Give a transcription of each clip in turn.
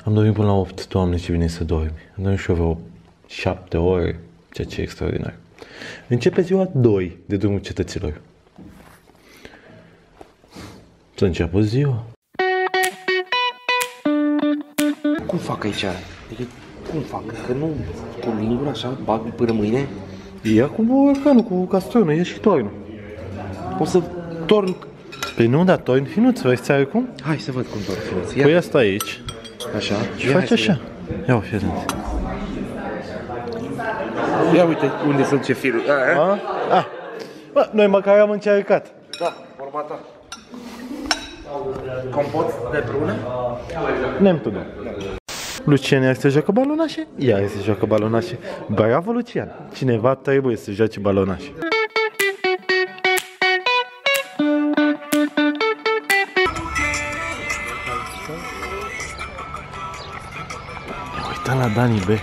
Am dormit până la 8, Doamne, ce bine să dormi. Am dormit și eu vreo 7 ore, ceea ce e extraordinar. Începe ziua 2 de drumul cetăților. Să înceapă ziua. Cum fac aici? Adică, cum fac? Că nu pun lingura așa, bag până mâine? Ia cu borcanul, cu castronul, ia și toinul. O să torn... Păi nu, dar toin finuț, vrei să cum? Hai să văd cum torn finuț. Păi asta aici. Așa. Și faci așa. Ia o, fii atent. Ia uite unde sunt cefirul. Bă, noi măcar am încercat. Da, forma ta. Compot de prună? Ne-am tudă. Lucian iar se joacă balonașe? Iar se joacă balonașe. Bravo, Lucian! Cineva trebuie să joace balonașe. Uita la Dani B.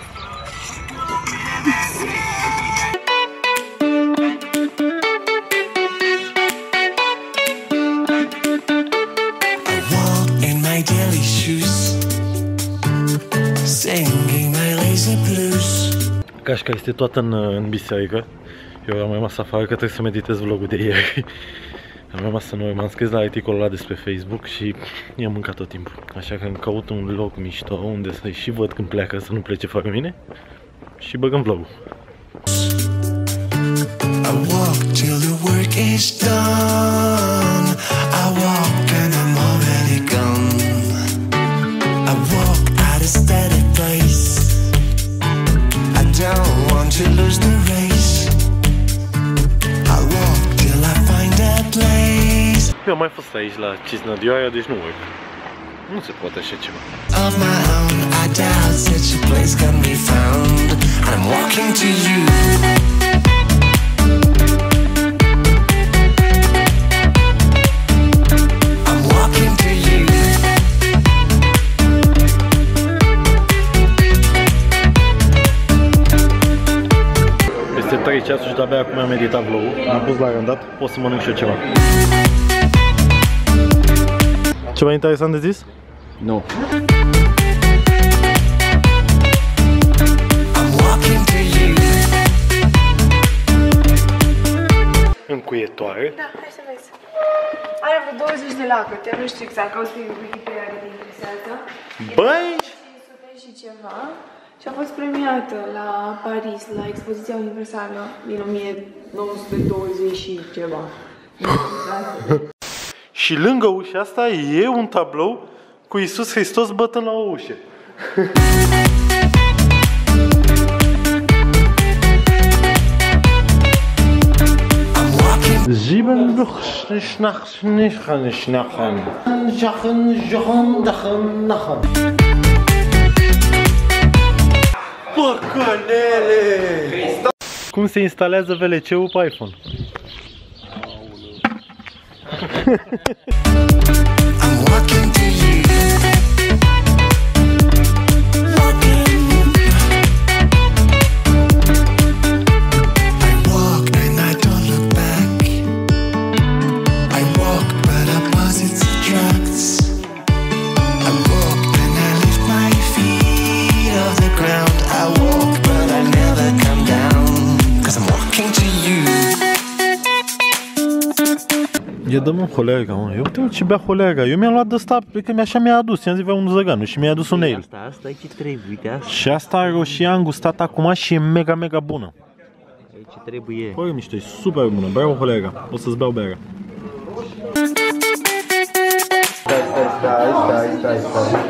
Gașca este toată în biserică. Eu am rămas afară că trebuie să meditez vlogul de ieri. Am rămas în urmă, m-am scris la articolul ăla despre Facebook și i-am mâncat tot timpul. Așa că îmi caut un loc mișto unde să și văd când pleacă, să nu plece fără mine. Și băgăm vlogul. Eu am mai fost aici la Cisnădioara, deci nu urc. Nu se poate așa ceva. Peste 3 ceasuri și de-abia acum am editat vlogul. M-am pus la randat, pot să mănânc și eu ceva. Ceva interesant de zis? Nu. Încuietoare. Da, hai să vezi. Are vreo 20 de lacăte, nu știu exact, cauți pe Wikipedia că te interesează. Băi! 500 și ceva. Și a fost premiată la Paris, la expoziția universală din 1920 și ceva. Și lângă ușa asta e un tablou cu Iisus Hristos bătând la o ușă. Păcănele! Cum se instalează VLC-ul pe iPhone? E dă-mă holerga, mă. Eu uite ce bea holerga. Eu mi-am luat de ăsta, că așa mi-a adus. I-am zis vreau un zăganu și mi-a adus un nail. Asta e ce trebuie, uite asta. Și asta roșie am gustat acum și e mega, mega bună. E ce trebuie. Păi mișto, e super bună. Bravo holerga. O să-ți beau berea. Stai.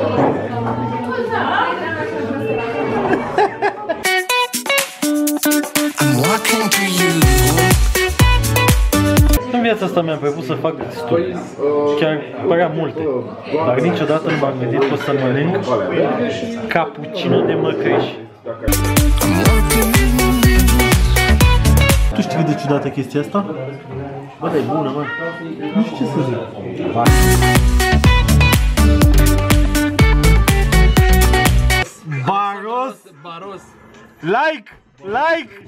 În viața asta mi-am propus să fac destule. Chiar părea multe. Dar niciodată nu m-am gândit că o să mănânc cappuccino de măcreș. Tu știi cât de ciudată chestia asta? Bă, dar e bună, mă. Nu știu ce să zic. Baros! Like!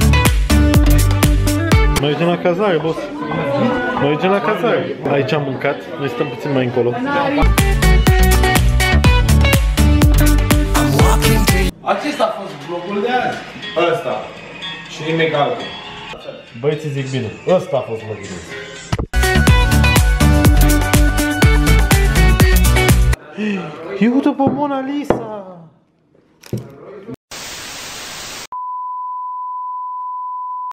Mergem la cazare, boss. Mergem la cazare. Aici am mâncat, noi stăm puțin mai încolo. de azi. Ăsta. Și nimic altul. Băieții zic bine. Ăsta a fost vlogul. Eu uite pe Mona Lisa!